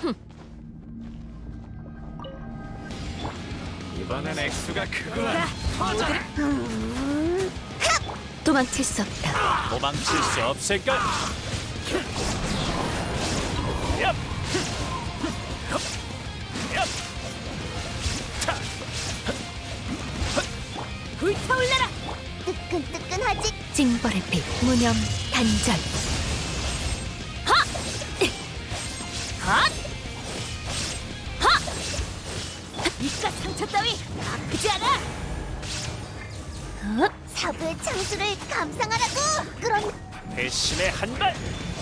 이번엔 액수가 크구나. 도망칠 수 없다. 도망칠 수 없을까? 얍! 얍! 차! 불타올라라! 뜨끈뜨끈하지? 징벌의 빛, 무념, 단절. 하! 핫! 하! 이깟 상처 따위 아프지 않아! 사부의 창수를 감상하라고! 그런 배신의 한 발!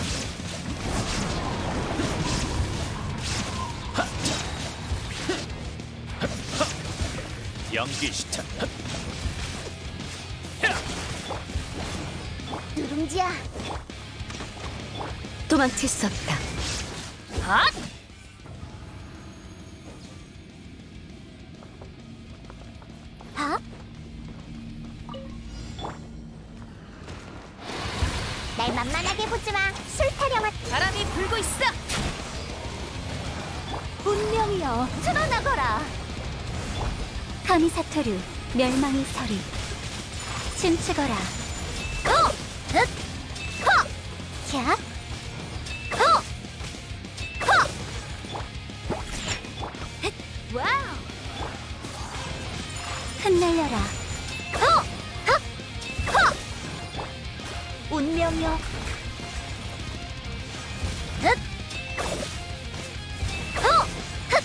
연기 시작! 누룽지야! 도망칠 수 없다. 핫! 하? 날 만만하게 보지 마. 술 타령한 바람이 불고 있어. 운명이여, 드러나거라. 카미사토류, 멸망의 서리. 춤추거라. 호! 흑! 허! 캬! 호! 허! 흑! 와우! 흩날려라. 호! 흑! 허! 운명이여. 흑! 호! 흑!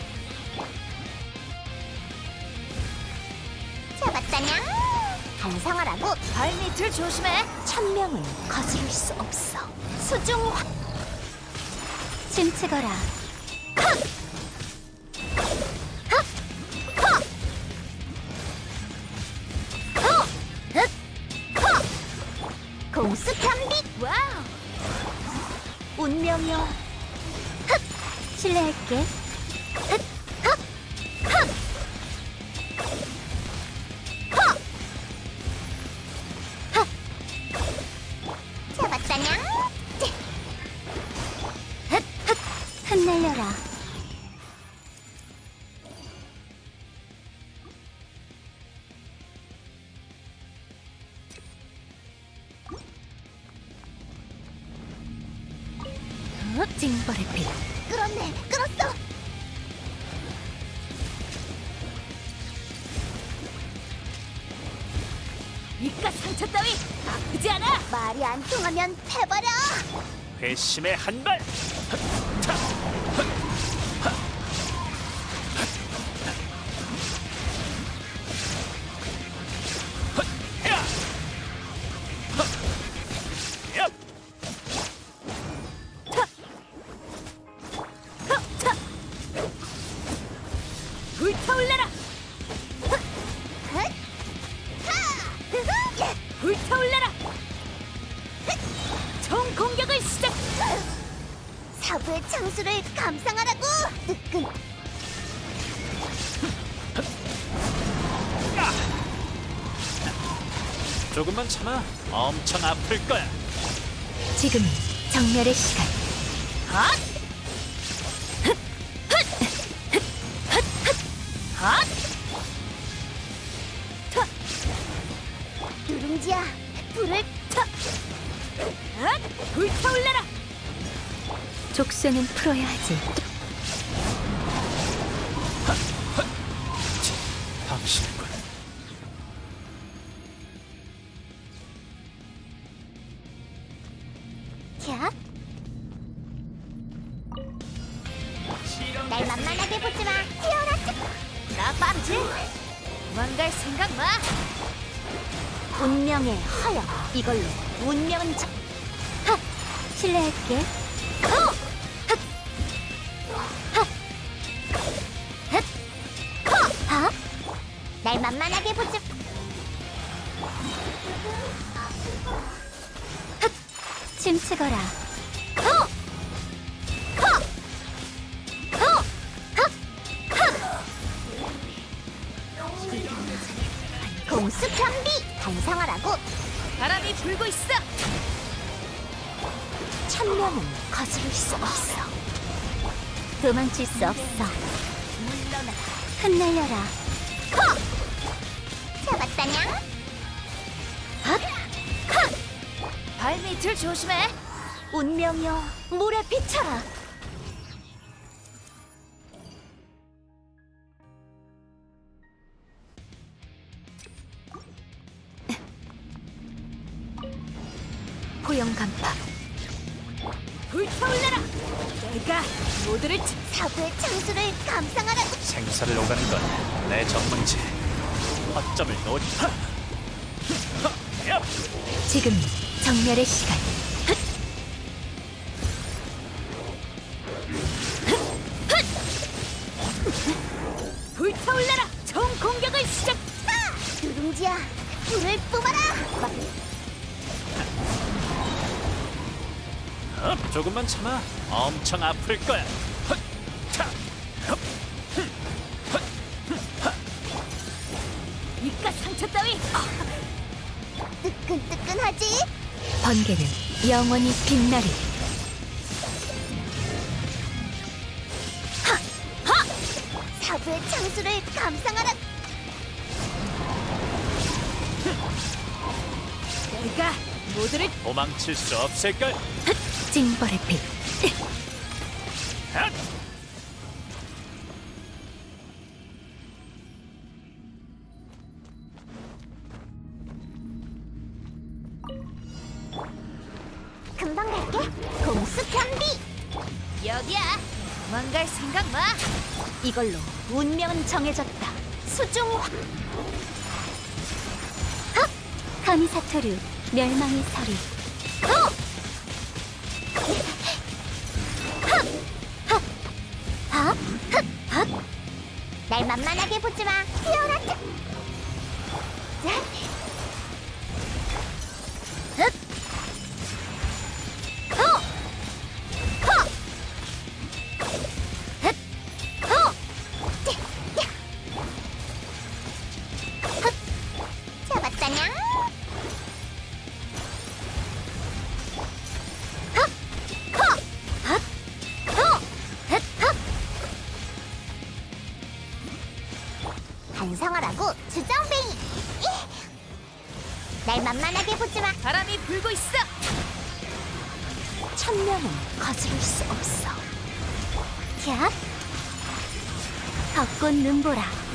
잡았다냥. 반성하라고. 발밑을 조심해. 천명은 거스를 수 없어. 수중 춤추거라. 흑! 흑! 허! 호! 흑! 허! 공수 편비. 와우. 운명이여. 흑! 실례할게. 흑! 흑! 흑! 허! 흑! 잡았다냥. 흑! 흑! 흩날려라. 징벌의 빛. 끌었네. 끌었어. 이깟 상처 따위 아프지 않아. 말이 안 통하면 패버려. 회심의 한 발! 불타올라라. 불타올라라. 총 공격을 시작. 사부의 창수를 감상하라고. 뜨끈. 조금만 참아. 엄청 아플 거야. 지금이 정멸의 시간. 핫! 헛! 헛! 헛! 헛! 헛! 터! 누룽지야, 불을 터! 헛! 불타올라라! 족쇄는 풀어야 하지. 당신군. 캬? 날 만만하게 보지 마. 튀어라. 나 빠르지? 도망갈 생각 마. 운명의 허영. 이걸로 운명은 저. 하! 실례할게. 호! 흑! 흑! 흑! 호! 하! 날 만만하게 보지. 춤추거라. 호! 호! 호! 흑! 흑! 공수 편비 반성하라고. 바람이 불고 있어. 천명은 거스를 수 없어. 도망칠 수 없어. 물러나. 흩날려라. 잡았다냥. 발밑을 조심해. 운명이여, 물에 비쳐라. 포용 간파. 불타올라라. 내가 모두를 사부의 창수를 감상하라고. 생사를 오가는 건 내 전문지. 허점을 놓지. 지금이 정멸의 시간. 불타올라라. 총 공격을 시작. 누룽지야, 불을 뿜어라. 조금만 참아. 엄청 아플 거야. 이깟 상처 따위. 뜨끈뜨끈하지? 번개는 영원히 빛나리. 사부의 창수를 감상하라. 내가 모두를 도망칠 수 없을걸. 징벌의 빛. 금방 갈게. 공수 편비. 여기야. 도망갈 생각 마. 이걸로 운명은 정해졌다. 수중화. 카미사토류 멸망의 서리. 날 만만하게 보지 마. 피어라. 잡았다냥. 반성하라고 주정뱅이. 날 만만하게 보지 마. 바람이 불고 있어. 천명은 거스를 수 없어. 캬. 벚꽃 눈보라.